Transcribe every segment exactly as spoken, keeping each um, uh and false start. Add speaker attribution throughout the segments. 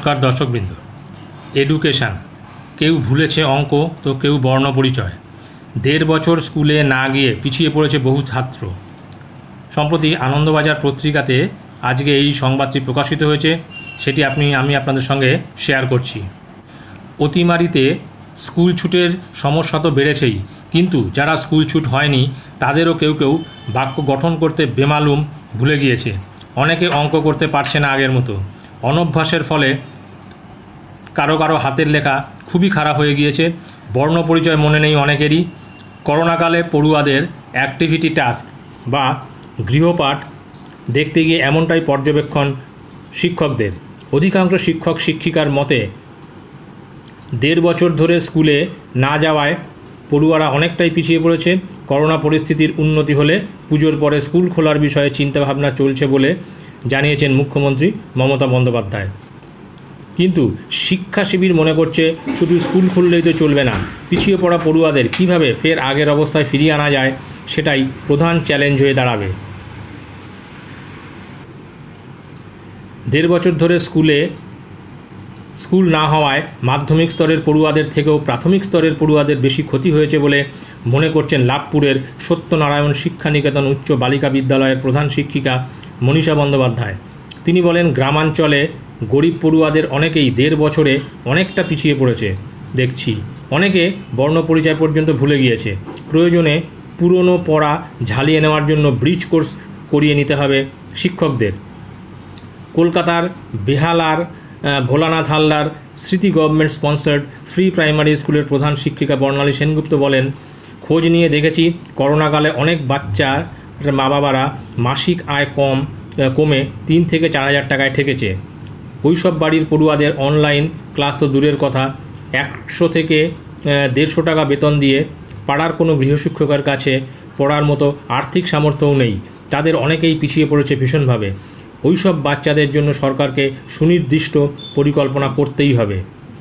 Speaker 1: নমস্কার দর্শকবৃন্দ। এডুকেশান, কেউ ভুলেছে অঙ্ক তো কেউ বর্ণ পরিচয়। দেড় বছর স্কুলে না গিয়ে পিছিয়ে পড়েছে বহু ছাত্র। সম্প্রতি আনন্দবাজার পত্রিকাতে আজকে এই সংবাদটি প্রকাশিত হয়েছে, সেটি আপনি আমি আপনাদের সঙ্গে শেয়ার করছি। অতিমারিতে স্কুল ছুটের সমস্যা তো বেড়েছেই, কিন্তু যারা স্কুল ছুট হয়নি তাদেরও কেউ কেউ বাক্য গঠন করতে বেমালুম ভুলে গিয়েছে। অনেকে অঙ্ক করতে পারছে না আগের মতো। অনভ্যাসের ফলে কারো কারো হাতের লেখা খুবই খারাপ হয়ে গিয়েছে। বর্ণ পরিচয় মনে নেই অনেকেরই। করোনাকালে পড়ুয়াদের অ্যাক্টিভিটি টাস্ক বা গৃহপাঠ দেখতে গিয়ে এমনটাই পর্যবেক্ষণ শিক্ষকদের। অধিকাংশ শিক্ষক শিক্ষিকার মতে দেড় বছর ধরে স্কুলে না যাওয়ায় পড়ুয়ারা অনেকটাই পিছিয়ে পড়েছে। করোনা পরিস্থিতির উন্নতি হলে পুজোর পরে স্কুল খোলার বিষয়ে চিন্তাভাবনা চলছে বলে জানিয়েছেন মুখ্যমন্ত্রী মমতা বন্দ্যোপাধ্যায়। কিন্তু শিক্ষা শিবির মনে করছে শুধু স্কুল খুললেই তো চলবে না, পিছিয়ে পড়া পড়ুয়াদের কীভাবে ফের আগের অবস্থায় ফিরিয়ে আনা যায় সেটাই প্রধান চ্যালেঞ্জ হয়ে দাঁড়াবে। দেড় বছর ধরে স্কুলে স্কুল না হওয়ায় মাধ্যমিক স্তরের পড়ুয়াদের থেকেও প্রাথমিক স্তরের পড়ুয়াদের বেশি ক্ষতি হয়েছে বলে মনে করছেন লাভপুরের সত্যনারায়ণ শিক্ষানিকেতন উচ্চ বালিকা বিদ্যালয়ের প্রধান শিক্ষিকা মনীষা বন্দ্যোপাধ্যায়। তিনি বলেন, গ্রামাঞ্চলে গরিব পড়ুয়াদের অনেকেই দেড় বছরে অনেকটা পিছিয়ে পড়েছে দেখছি। অনেকে বর্ণ পরিচয় পর্যন্ত ভুলে গিয়েছে। প্রয়োজনে পুরনো পড়া ঝালিয়ে নেওয়ার জন্য ব্রিজ কোর্স করিয়ে নিতে হবে শিক্ষকদের। কলকাতার বেহালার ভোলানাথ হালদার স্মৃতি গভর্নমেন্ট স্পন্সার্ড ফ্রি প্রাইমারি স্কুলের প্রধান শিক্ষিকা বর্ণালী সেনগুপ্ত বলেন, খোঁজ নিয়ে দেখেছি করোনাকালে অনেক বাচ্চার মা বাবারা মাসিক আয় কম কমে তিন থেকে চার হাজার টাকায় ঠেকেছে। ওইসব বাড়ির পড়ুয়াদের অনলাইন ক্লাস তো দূরের কথা, একশো থেকে দেড়শো টাকা বেতন দিয়ে পাড়ার কোনো গৃহশিক্ষকের কাছে পড়ার মতো আর্থিক সামর্থ্যও নেই। তাদের অনেকেই পিছিয়ে পড়েছে ভীষণভাবে। ওইসব বাচ্চাদের জন্য সরকারকে সুনির্দিষ্ট পরিকল্পনা করতেই হবে।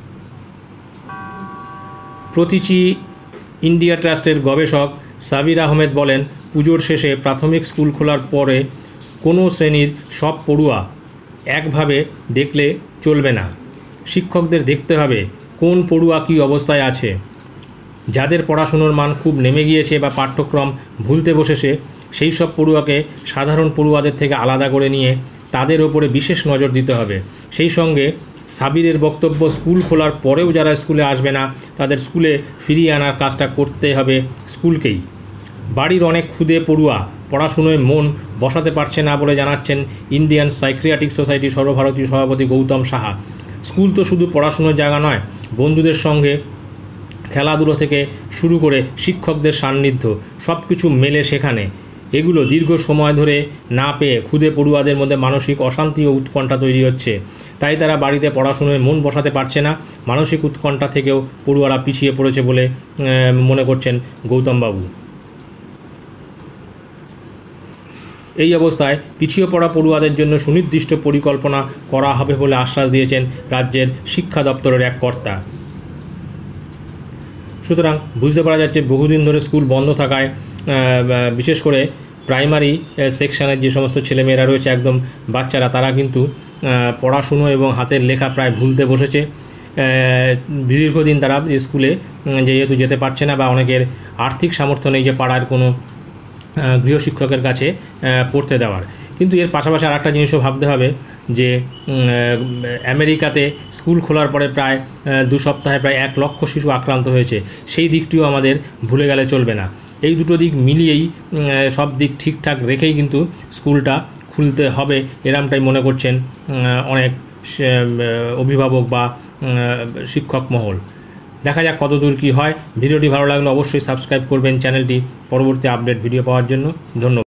Speaker 1: প্রতীচি ইন্ডিয়া ট্রাস্টের গবেষক সাবির আহমেদ বলেন, পুজোর শেষে প্রাথমিক স্কুল খোলার পরে কোনো শ্রেণীর সব পড়ুয়া একভাবে দেখলে চলবে না। শিক্ষকদের দেখতে হবে কোন পড়ুয়া কী অবস্থায় আছে। যাদের পড়াশুনোর মান খুব নেমে গিয়েছে বা পাঠ্যক্রম ভুলতে বসেছে, সেই সব পড়ুয়াকে সাধারণ পড়ুয়াদের থেকে আলাদা করে নিয়ে তাদের ওপরে বিশেষ নজর দিতে হবে। সেই সঙ্গে সাবিরের বক্তব্য, স্কুল খোলার পরেও যারা স্কুলে আসবে না তাদের স্কুলে ফিরিয়ে আনার কাজটা করতে হবে স্কুলকেই। বাড়ির অনেক ক্ষুদে পড়ুয়া পড়াশুনোয় মন বসাতে পারছে না বলে জানাচ্ছেন ইন্ডিয়ান সাইক্রিয়াটিক সোসাইটি সর্বভারতীয় সভাপতি গৌতম সাহা। স্কুল তো শুধু পড়াশুনোর জায়গা নয়, বন্ধুদের সঙ্গে খেলাধুলো থেকে শুরু করে শিক্ষকদের সান্নিধ্য সব কিছু মেলে সেখানে। এগুলো দীর্ঘ সময় ধরে না পেয়ে ক্ষুদে পড়ুয়াদের মধ্যে মানসিক অশান্তি ও উৎকণ্ঠা তৈরি হচ্ছে। তাই তারা বাড়িতে পড়াশুনোয় মন বসাতে পারছে না। মানসিক উৎকণ্ঠা থেকেও পড়ুয়ারা পিছিয়ে পড়েছে বলে মনে করছেন গৌতমবাবু। এই অবস্থায় পিছিয়ে পড়া পড়ুয়াদের জন্য সুনির্দিষ্ট পরিকল্পনা করা হবে বলে আশ্বাস দিয়েছেন রাজ্যের শিক্ষা দপ্তরের এক কর্তা। সুতরাং বুঝতে পারা যাচ্ছে বহুদিন ধরে স্কুল বন্ধ থাকায় বিশেষ করে প্রাইমারি সেকশনের যে সমস্ত ছেলেমেয়েরা রয়েছে, একদম বাচ্চারা, তারা কিন্তু পড়াশুনো এবং হাতের লেখা প্রায় ভুলতে বসেছে। দীর্ঘদিন তারা স্কুলে যেহেতু যেতে পারছে না বা অনেকের আর্থিক সামর্থ্য নেই যে পাড়ার কোনো গৃহশিক্ষকের কাছে পড়তে দেওয়ার। কিন্তু এর পাশাপাশি আর একটা জিনিসও ভাবতে হবে যে আমেরিকাতে স্কুল খোলার পরে প্রায় দু সপ্তাহে প্রায় এক লক্ষ শিশু আক্রান্ত হয়েছে। সেই দিকটিও আমাদের ভুলে গেলে চলবে না। এই দুটো দিক মিলিয়েই সব দিক ঠিকঠাক রেখেই কিন্তু স্কুলটা খুলতে হবে, এরমটাই মনে করছেন অনেক অভিভাবক বা শিক্ষক মহল। দেখা যাক কতদূর কী হয়। ভিডিওটি ভালো লাগলে অবশ্যই সাবস্ক্রাইব করবেন চ্যানেলটি পরবর্তী আপডেট ভিডিও পাওয়ার জন্য। ধন্যবাদ।